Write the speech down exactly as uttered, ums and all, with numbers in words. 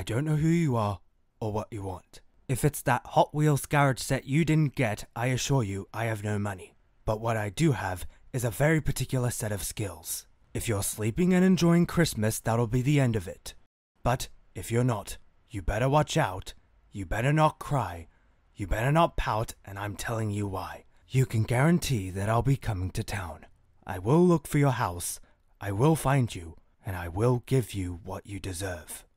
don't know who you are or what you want. If it's that Hot Wheels garage set you didn't get, I assure you I have no money. But what I do have is a very particular set of skills. If you're sleeping and enjoying Christmas, that'll be the end of it. But if you're not, you better watch out. You better not cry. You better not pout, and I'm telling you why. You can guarantee that I'll be coming to town. I will look for your house, I will find you, and I will give you what you deserve.